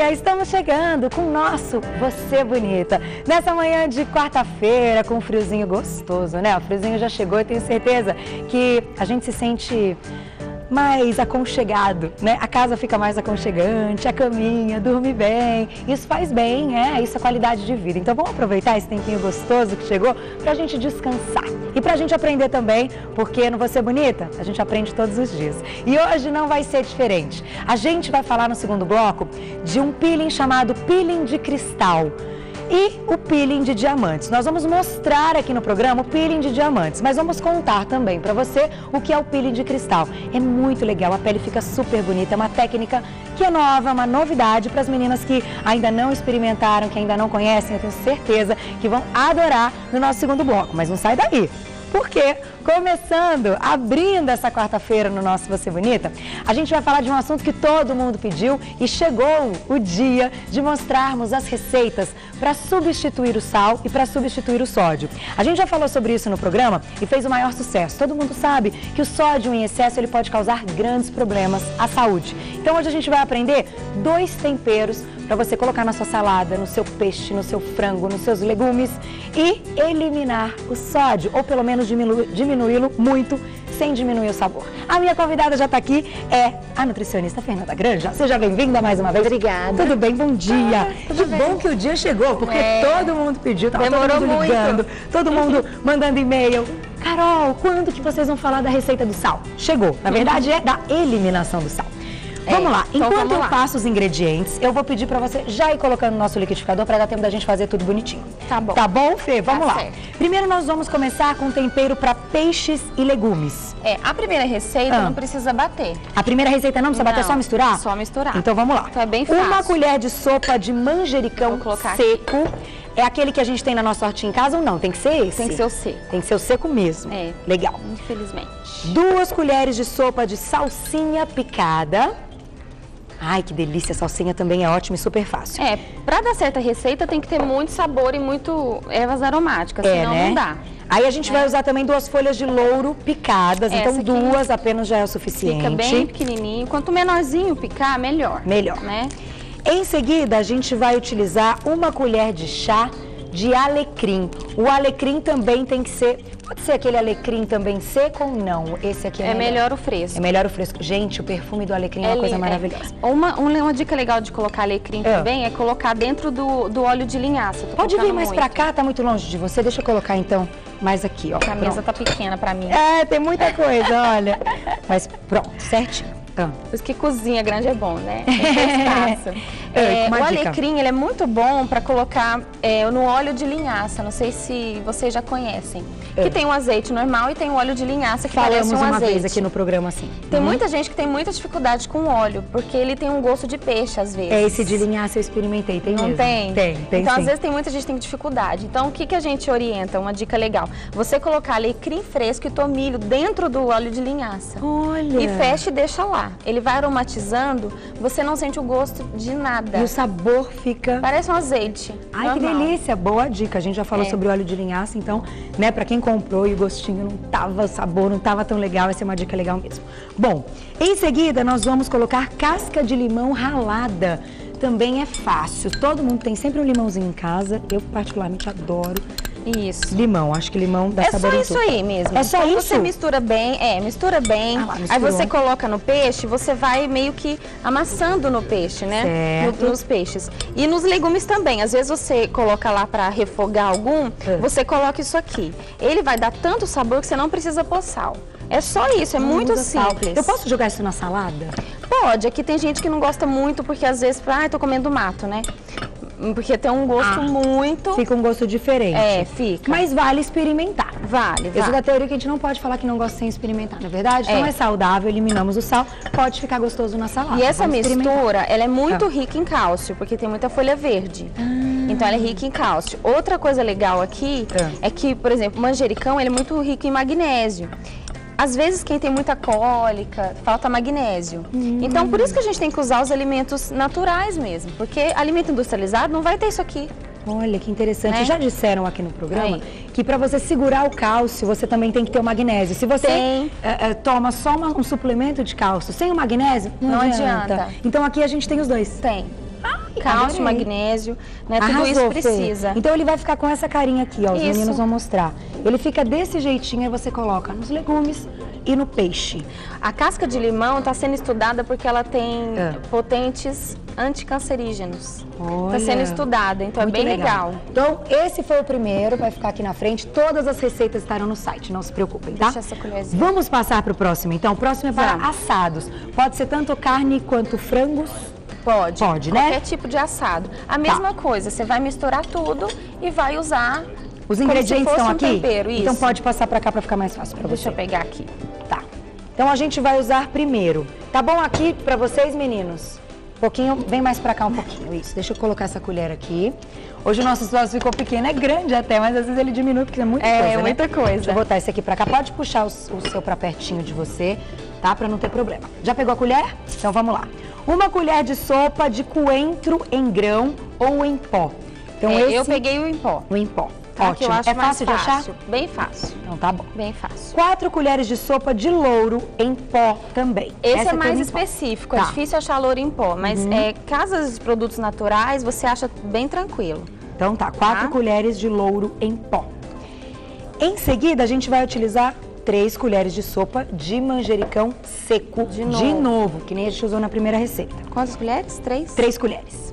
dia! Estamos chegando com o nosso Você Bonita. Nessa manhã de quarta-feira, com um friozinho gostoso, né? O friozinho já chegou e tenho certeza que a gente se sente mais aconchegado, né? A casa fica mais aconchegante, a caminha, dorme bem. Isso faz bem, isso é qualidade de vida. Então vamos aproveitar esse tempinho gostoso que chegou pra gente descansar. E pra gente aprender também, porque no Você Bonita, a gente aprende todos os dias. E hoje não vai ser diferente. A gente vai falar no segundo bloco de um peeling chamado peeling de cristal. E o peeling de diamantes. Nós vamos mostrar aqui no programa o peeling de diamantes, mas vamos contar também para você o que é o peeling de cristal. É muito legal, a pele fica super bonita, é uma técnica que é nova, uma novidade para as meninas que ainda não experimentaram, que ainda não conhecem, eu tenho certeza que vão adorar no nosso segundo bloco, mas não sai daí. Porque, começando, abrindo essa quarta-feira no nosso Você Bonita, a gente vai falar de um assunto que todo mundo pediu e chegou o dia de mostrarmos as receitas para substituir o sal e para substituir o sódio. A gente já falou sobre isso no programa e fez o maior sucesso. Todo mundo sabe que o sódio em excesso ele pode causar grandes problemas à saúde. Então hoje a gente vai aprender 2 temperos para você colocar na sua salada, no seu peixe, no seu frango, nos seus legumes e eliminar o sódio, ou pelo menos diminuí-lo muito, sem diminuir o sabor. A minha convidada já está aqui, é a nutricionista Fernanda Granja. Seja bem-vinda mais uma vez. Obrigada. Tudo bem? Bom dia. Tudo que bem. Bom que o dia chegou, porque todo mundo pediu, tava todo mundo ligando, todo mundo mandando e-mail. Carol, quando que vocês vão falar da receita do sal? Chegou. Na verdade, é da eliminação do sal. Vamos lá, então enquanto eu passo os ingredientes, eu vou pedir pra você já ir colocando no nosso liquidificador pra dar tempo da gente fazer tudo bonitinho. Tá bom. Tá bom, Fê? Vamos lá. Certo. Primeiro nós vamos começar com tempero pra peixes e legumes. A primeira receita não precisa bater. A primeira receita não precisa bater, é só misturar? Só misturar. Então vamos lá. Então é bem fácil. Uma colher de sopa de manjericão seco. Aqui. É aquele que a gente tem na nossa hortinha em casa ou não? Tem que ser esse? Tem que ser o seco. Tem que ser o seco mesmo. Legal. Infelizmente. 2 colheres de sopa de salsinha picada. Ai, que delícia, a salsinha também é ótima e super fácil. Pra dar certa receita tem que ter muito sabor e muito ervas aromáticas, senão não dá. Aí a gente vai usar também 2 folhas de louro picadas, então 2 apenas já é o suficiente. Fica bem pequenininho, quanto menorzinho picar, melhor. Melhor. Né? Em seguida, a gente vai utilizar 1 colher de chá de alecrim. O alecrim também tem que ser... Pode ser aquele alecrim também seco ou não? Esse aqui é melhor. É melhor o fresco. É melhor o fresco. Gente, o perfume do alecrim é uma coisa maravilhosa. Uma dica legal de colocar alecrim também é colocar dentro do óleo de linhaça. Pode vir mais pra cá, tá muito longe de você. Deixa eu colocar então mais aqui, ó. A mesa tá pequena pra mim. Tem muita coisa, olha. Mas pronto, certinho. Por isso que cozinha grande é bom, né? O alecrim ele é muito bom para colocar no óleo de linhaça. Não sei se vocês já conhecem. Que tem um azeite normal e tem um óleo de linhaça que parece um azeite. Falamos uma vez aqui no programa assim. Tem muita gente que tem muita dificuldade com óleo, porque ele tem um gosto de peixe às vezes. Esse de linhaça eu experimentei, tem mesmo. Não tem? Tem então sim. Às vezes tem muita gente que tem dificuldade. Então o que a gente orienta? Uma dica legal. Você colocar alecrim fresco e tomilho dentro do óleo de linhaça. Olha! E fecha e deixa lá. Ele vai aromatizando, você não sente o gosto de nada. E o sabor fica... Parece um azeite. Ai, normal. Que delícia! Boa dica. A gente já falou sobre óleo de linhaça, então, né, pra quem comprou e o gostinho não tava, o sabor não tava tão legal, essa é uma dica legal mesmo. Bom, em seguida nós vamos colocar casca de limão ralada. Também é fácil. Todo mundo tem sempre um limãozinho em casa. Eu particularmente adoro. Isso. Limão, acho que limão dá sabor. É só isso aí mesmo. É só então isso? Você mistura bem, mistura bem. Aí você coloca no peixe, você vai meio que amassando no peixe, né? Nos peixes. E nos legumes também. Às vezes você coloca lá pra refogar algum, você coloca isso aqui. Ele vai dar tanto sabor que você não precisa pôr sal. É só isso, é muito simples. Eu posso jogar isso na salada? Pode, aqui tem gente que não gosta muito, porque às vezes, tô comendo mato, né? Porque tem um gosto muito... Fica um gosto diferente. Fica. Mas vale experimentar. Vale. Eu sou da teoria que a gente não pode falar que não gosta sem experimentar, na verdade? Então é saudável, eliminamos o sal, pode ficar gostoso na salada. E essa mistura, ela é muito rica em cálcio, porque tem muita folha verde. Então ela é rica em cálcio. Outra coisa legal aqui é que, por exemplo, o manjericão, ele é muito rico em magnésio. Às vezes, quem tem muita cólica, falta magnésio. Então, por isso que a gente tem que usar os alimentos naturais mesmo. Porque alimento industrializado não vai ter isso aqui. Olha, que interessante. Já disseram aqui no programa que para você segurar o cálcio, você também tem que ter o magnésio. Se você toma só um suplemento de cálcio sem o magnésio, não adianta. Então, aqui a gente tem os dois. Tem. Cálcio, magnésio, né? Tudo isso precisa. Então ele vai ficar com essa carinha aqui, ó. Os Isso. meninos vão mostrar. Ele fica desse jeitinho, aí você coloca nos legumes e no peixe. A casca de limão está sendo estudada porque ela tem potentes anticancerígenos. Está sendo estudada, então é bem legal. Então, esse foi o primeiro, vai ficar aqui na frente. Todas as receitas estarão no site, não se preocupem, tá? Deixa essa colherzinha. Vamos passar para o próximo, então. O próximo é para assados. Pode ser tanto carne quanto frangos? Pode. Pode, né? Qualquer tipo de assado. A mesma coisa, você vai misturar tudo e vai usar os ingredientes estão aqui? Tempero, isso. Então pode passar para cá para ficar mais fácil para você. Deixa eu pegar aqui. Tá. Então a gente vai usar primeiro. Tá bom aqui para vocês, meninos? Um pouquinho, vem mais para cá um pouquinho. Isso, deixa eu colocar essa colher aqui. Hoje o nosso espaço ficou pequeno, é grande até, mas às vezes ele diminui porque é muita coisa, né? Muita coisa. Deixa eu botar esse aqui para cá. Pode puxar o seu para pertinho de você, tá? Para não ter problema. Já pegou a colher? Então vamos lá. 1 colher de sopa de coentro em grão ou em pó. Então eu peguei o em pó. O em pó. Tá, Ótimo. que eu acho é fácil de achar? Bem fácil. Então tá bom. Bem fácil. 4 colheres de sopa de louro em pó também. Esse é mais específico, é difícil achar louro em pó, mas casas de produtos naturais você acha bem tranquilo. Então tá, 4 colheres de louro em pó. Em seguida, a gente vai utilizar 3 colheres de sopa de manjericão seco de novo, que nem a gente usou na primeira receita. Quantas colheres? 3? 3 colheres.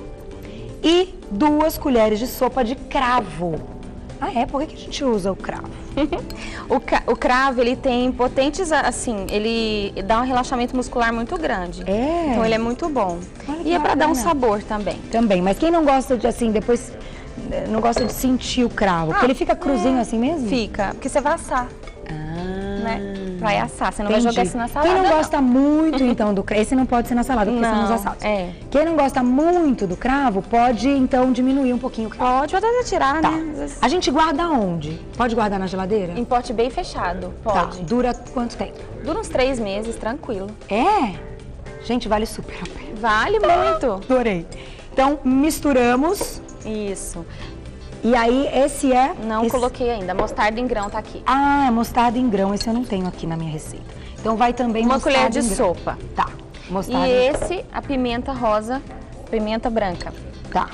E 2 colheres de sopa de cravo. Ah, é? Por que a gente usa o cravo? O cravo, ele tem potentes, assim, ele dá um relaxamento muscular muito grande. É? Então ele é muito bom. E é pra dar um sabor também. Também, mas quem não gosta de, assim, depois, não gosta de sentir o cravo, porque ele fica cruzinho assim mesmo? Fica, porque você vai assar. Né? Vai assar, você não vai jogar isso na salada. Quem não gosta muito, então, do cravo, esse não pode ser na salada, porque são os assados. Quem não gosta muito do cravo, pode, então, diminuir um pouquinho o cravo. Pode até tirar, né? A gente guarda onde? Pode guardar na geladeira? Em pote bem fechado, pode. Tá. Dura quanto tempo? Dura uns 3 meses, tranquilo. É? Gente, vale super a pena. Vale muito. Adorei. Então, misturamos. Isso. E aí, esse é... Não coloquei ainda, mostarda em grão tá aqui. Ah, mostarda em grão, esse eu não tenho aqui na minha receita. Então vai também uma colher de sopa. Tá, mostarda. E esse, a pimenta rosa, pimenta branca. Tá.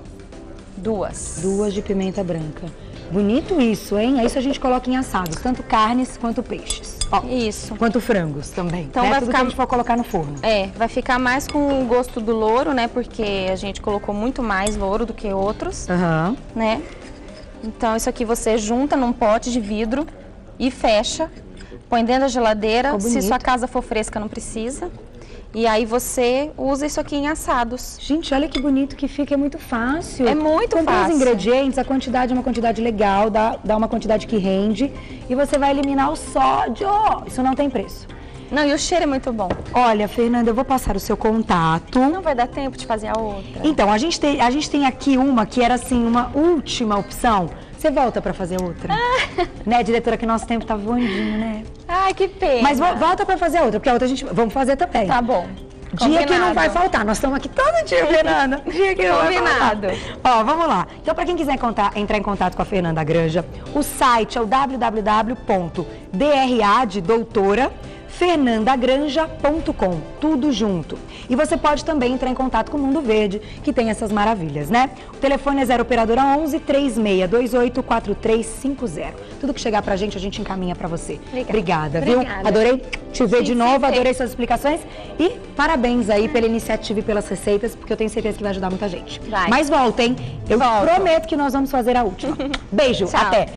2. 2 de pimenta branca. Bonito isso, hein? Isso a gente coloca em assados, tanto carnes quanto peixes. Ó, isso. Quanto frangos também. Então né? vai Tudo ficar... que a gente for colocar no forno. Vai ficar mais com o gosto do louro, né? Porque a gente colocou muito mais louro do que outros, né? Então isso aqui você junta num pote de vidro e fecha, põe dentro da geladeira. Se sua casa for fresca, não precisa. E aí você usa isso aqui em assados. Gente, olha que bonito que fica, é muito fácil. É muito fácil. Com os ingredientes, a quantidade é uma quantidade legal, dá uma quantidade que rende. E você vai eliminar o sódio. Isso não tem preço. Não, e o cheiro é muito bom. Olha, Fernanda, eu vou passar o seu contato. Não vai dar tempo de fazer a outra. Então, a gente tem aqui uma que era assim, uma última opção. Você volta pra fazer outra. Né, diretora, que nosso tempo tá voandinho, né? Ai, que pena. Mas volta pra fazer a outra, porque a outra a gente vamos fazer também. Tá bom. Dia que não vai faltar. Nós estamos aqui todo dia, Fernanda. Dia que não vai faltar. Ó, vamos lá. Então, para quem quiser entrar em contato com a Fernanda Granja, o site é o www.dra de doutora fernandagranja.com, tudo junto. E você pode também entrar em contato com o Mundo Verde, que tem essas maravilhas, né? O telefone é 0 operadora 11 3628 4350. Tudo que chegar pra gente, a gente encaminha pra você. Obrigada, viu? Adorei te ver de novo, adorei suas explicações e parabéns aí pela iniciativa e pelas receitas, porque eu tenho certeza que vai ajudar muita gente. Mas voltem, eu prometo que nós vamos fazer a última. Beijo, até!